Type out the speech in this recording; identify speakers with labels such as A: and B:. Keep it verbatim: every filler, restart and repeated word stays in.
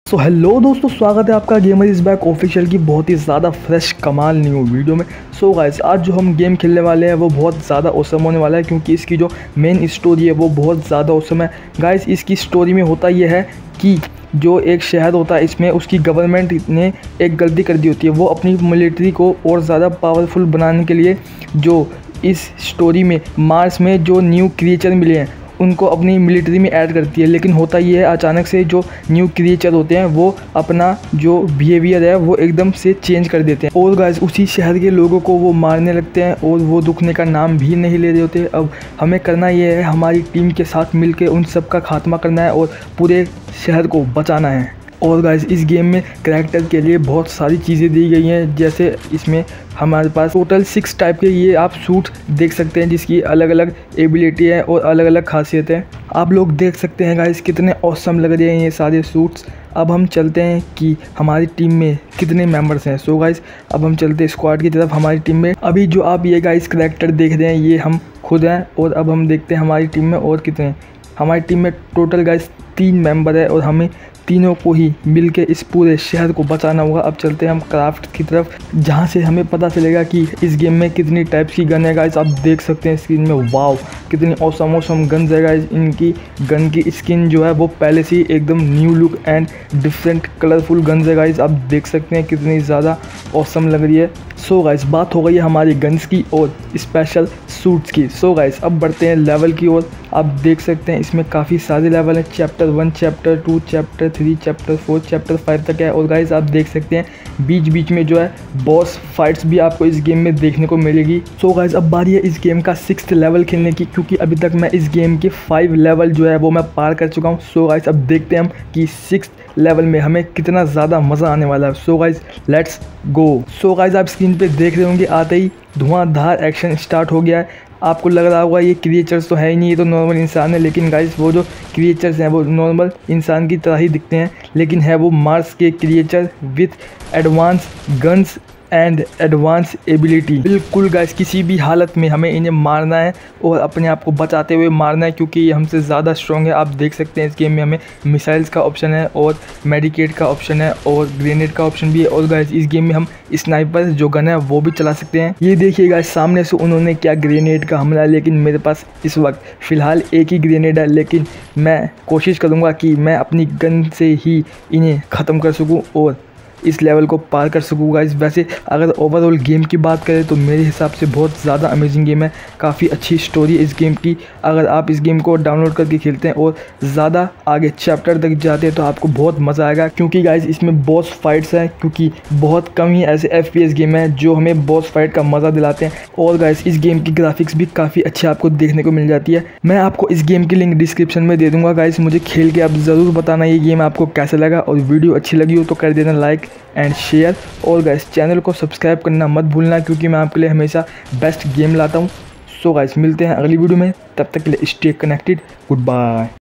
A: सो so, hello दोस्तों, स्वागत है आपका गेमर इज बैक ऑफिशियल की बहुत ही ज़्यादा फ्रेश कमाल न्यू वीडियो में। सो so गाइस, आज जो हम गेम खेलने वाले हैं वो बहुत ज़्यादा औसम होने वाला है, क्योंकि इसकी जो मेन स्टोरी है वो बहुत ज़्यादा औसम है। गाइस, इसकी स्टोरी में होता यह है कि जो एक शहर होता है, इसमें उसकी गवर्नमेंट ने एक गलती कर दी होती है। वो अपनी मिलिट्री को और ज़्यादा पावरफुल बनाने के लिए जो इस स्टोरी में मार्स में जो न्यू क्रिएचर मिले हैं उनको अपनी मिलिट्री में ऐड करती है। लेकिन होता ये है, अचानक से जो न्यू क्रिएचर होते हैं वो अपना जो बिहेवियर है वो एकदम से चेंज कर देते हैं और गाइस उसी शहर के लोगों को वो मारने लगते हैं और वो रुकने का नाम भी नहीं ले रहे होते। अब हमें करना ये है, हमारी टीम के साथ मिलकर उन सब का खात्मा करना है और पूरे शहर को बचाना है। और गाइस, इस गेम में करैक्टर के लिए बहुत सारी चीज़ें दी गई हैं, जैसे इसमें हमारे पास टोटल सिक्स टाइप के ये आप सूट देख सकते हैं, जिसकी अलग अलग एबिलिटी है और अलग अलग खासियत है। आप लोग देख सकते हैं गाइस कितने ऑसम लग रहे हैं ये सारे सूट्स। अब हम चलते हैं कि हमारी टीम में कितने मेंबर्स हैं। सो गाइस, अब हम चलते हैं स्क्वाड की तरफ। हमारी टीम में अभी जो आप ये गाइस करैक्टर देख रहे हैं ये हम खुद हैं, और अब हम देखते हैं हमारी टीम में और कितने हैं। हमारी टीम में टोटल गाइस तीन मेंबर है और हमें तीनों को ही मिलके इस पूरे शहर को बचाना होगा। अब चलते हैं हम क्राफ्ट की तरफ, जहाँ से हमें पता चलेगा कि इस गेम में कितनी टाइप्स की गन है। गाइस आप देख सकते हैं स्क्रीन में, वाव कितनी औसम औसम गन्स है गाइस। इनकी गन की स्किन जो है वो पहले से ही एकदम new look and different colourful guns है गाइस। आप देख सकते हैं कितनी ज़्यादा औसम लग रही है। सो गाइस, बात हो गई है हमारी गन्स की और स्पेशल सूट्स की। सो गाइस, अब बढ़ते हैं लेवल की ओर। आप देख सकते हैं इसमें काफ़ी सारे लेवल हैं, chapter one, chapter two, chapter three, chapter four, chapter five तक है। और गाइस आप देख सकते हैं बीच बीच में जो है बॉस फाइट्स भी आपको इस गेम में देखने को मिलेगी। सो गाइस, अब बारी है इस गेम का सिक्स्थ लेवल खेलने की, क्योंकि अभी तक मैं इस गेम के फाइव लेवल जो है वो मैं पार कर चुका हूँ। सो गाइस, अब देखते हैं हम कि सिक्स्थ लेवल में हमें कितना ज़्यादा मज़ा आने वाला है। So guys, let's go. So guys, आप स्क्रीन पे देख रहे होंगे आते ही धुआंधार एक्शन स्टार्ट हो गया है। आपको लग रहा होगा ये क्रिएचर्स तो है ही नहीं, ये तो नॉर्मल इंसान है। लेकिन गाइस, वो जो क्रिएचर्स हैं वो नॉर्मल इंसान की तरह ही दिखते हैं, लेकिन है वो मार्स के creature with advance guns and advance ability. बिल्कुल गाइस, किसी भी हालत में हमें इन्हें मारना है और अपने आप को बचाते हुए मारना है, क्योंकि ये हमसे ज़्यादा स्ट्रॉन्ग है। आप देख सकते हैं इस गेम में हमें मिसाइल्स का ऑप्शन है और मेडिकेट का ऑप्शन है और ग्रेनेड का ऑप्शन भी है। और गाइस, इस गेम में हम स्नाइपर जो गन है वो भी चला सकते हैं। ये देखिए गाइस, सामने से उन्होंने क्या ग्रेनेड का हमला है, लेकिन मेरे पास इस वक्त फ़िलहाल एक ही ग्रेनेड है। लेकिन मैं कोशिश करूँगा कि मैं अपनी गन से ही इन्हें ख़त्म कर सकूँ और इस लेवल को पार कर सकूँ गाइस। वैसे अगर ओवरऑल गेम की बात करें तो मेरे हिसाब से बहुत ज़्यादा अमेजिंग गेम है, काफ़ी अच्छी स्टोरी है इस गेम की। अगर आप इस गेम को डाउनलोड करके खेलते हैं और ज़्यादा आगे चैप्टर तक जाते हैं तो आपको बहुत मज़ा आएगा, क्योंकि गाइस इसमें बॉस फाइट्स हैं, क्योंकि बहुत कम ही ऐसे एफ पी एस गेम हैं जो हमें बॉस फाइट का मज़ा दिलाते हैं। और गाइस, इस गेम की ग्राफिक्स भी काफ़ी अच्छी आपको देखने को मिल जाती है। मैं आपको इस गेम की लिंक डिस्क्रिप्शन में दे दूँगा गाइस। मुझे खेल के आप ज़रूर बताना ये गेम आपको कैसा लगा, और वीडियो अच्छी लगी हो तो कर देना लाइक एंड शेयर। और गाइस, चैनल को सब्सक्राइब करना मत भूलना, क्योंकि मैं आपके लिए हमेशा बेस्ट गेम लाता हूँ। सो गाइस, मिलते हैं अगली वीडियो में, तब तक के लिए स्टे कनेक्टेड। Good bye.